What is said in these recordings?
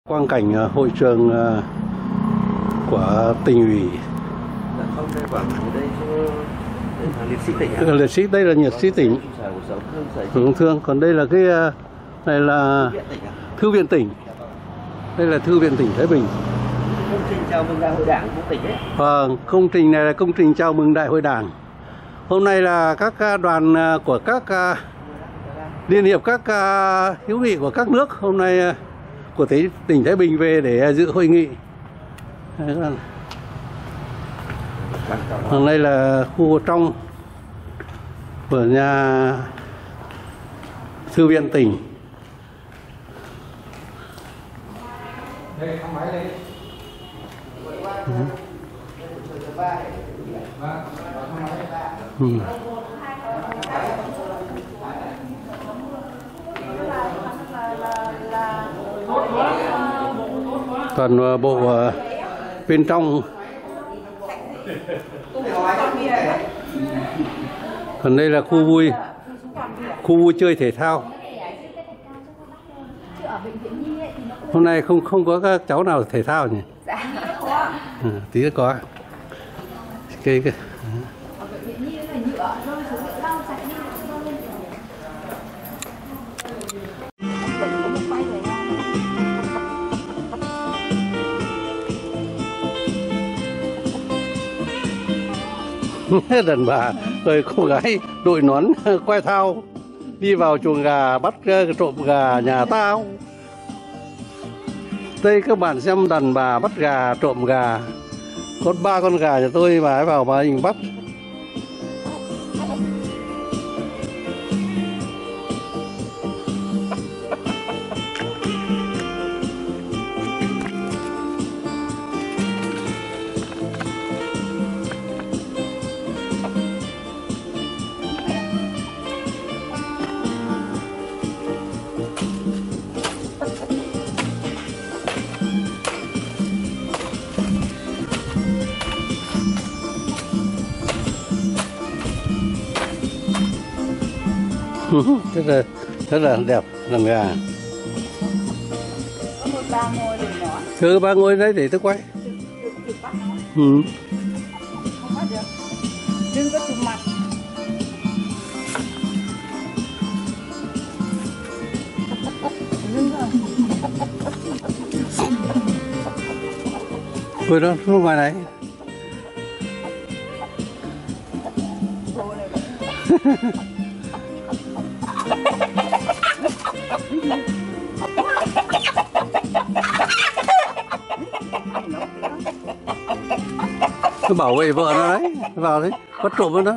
Quang cảnh hội trường của tỉnh ủy. Không, đây Quảng đây liệt sĩ tỉnh. Liệt sĩ đây là liệt sĩ tỉnh. Công thương. Còn đây là cái này là thư viện tỉnh. Đây là thư viện tỉnh Thái Bình. Công trình chào mừng đại hội đảng của tỉnh đấy. Vâng, công trình này là công trình chào mừng đại hội đảng. Hôm nay là các đoàn của các liên hiệp các hữu nghị của các nước hôm nay của tỉnh Thái Bình về để dự hội nghị. Hôm nay là khu trong của nhà thư viện tỉnh. Toàn bộ bên trong. Còn đây là khu vui chơi thể thao. Hôm nay không có các cháu nào thể thao nhỉ? Tí nữa có. Cái đàn bà rồi cô gái đội nón quay thao đi vào chuồng gà bắt trộm gà nhà tao. Đây các bạn xem đàn bà bắt gà trộm gà. Có 3 con gà nhà tôi mà vào mà mình bắt. Rất là đẹp làm gà. Thưa 3 ngôi đấy để tôi quay. Không bắt được. Đừng có chụp mặt. Ôi đó, xuống ngoài này. Cứ bảo vệ vợ nó đấy, vào đấy, bắt trộm với nó.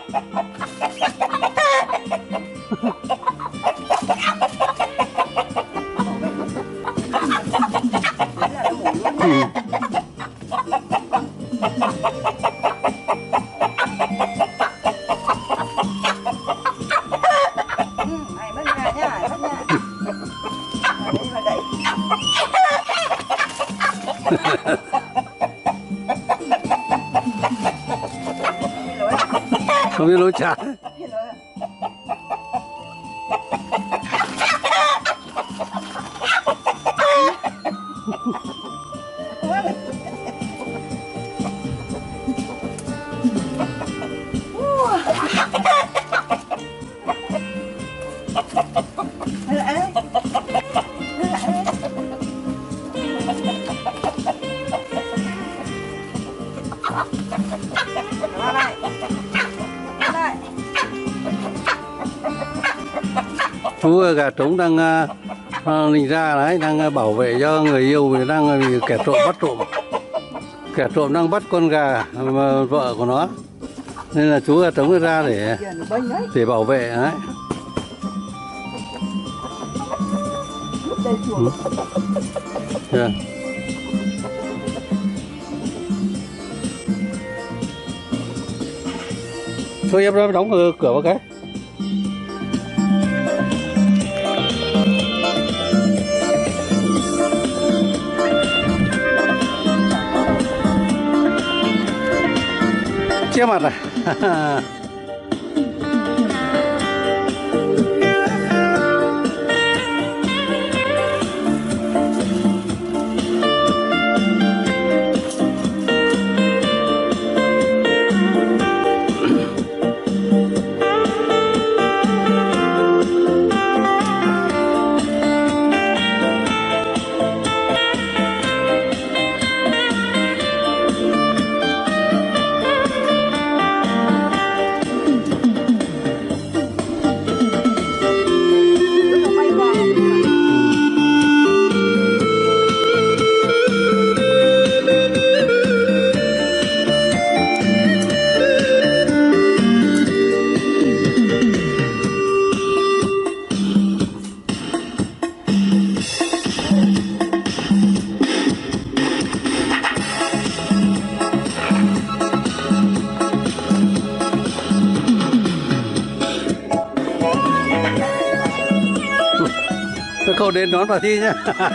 Không biết lối trả. Chú gà trống đang ninh ra đấy, đang bảo vệ cho người yêu, đang bị kẻ trộm bắt trộm. Kẻ trộm đang bắt con gà vợ của nó, nên là chú gà trống ra để bảo vệ đấy. Thôi em ra đóng cửa vào cái. Che mặt này. Cậu đến đón bà Thi nhé.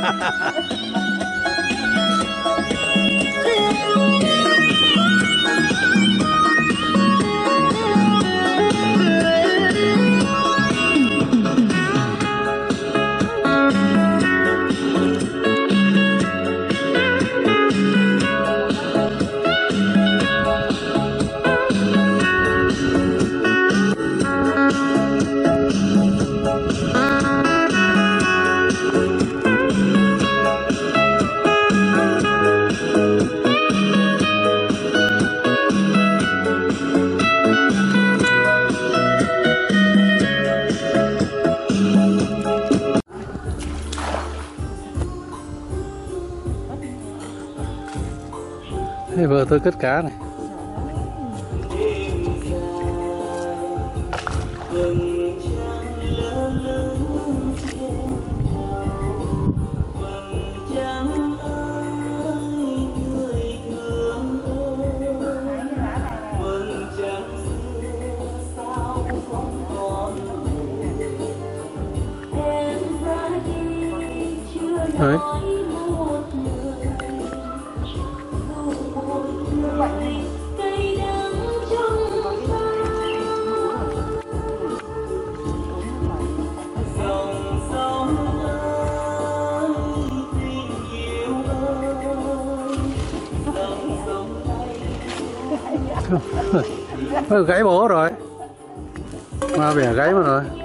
Thế vợ tôi cất cá này. Đấy. Gãy bố rồi, mà bẻ gãy mà rồi.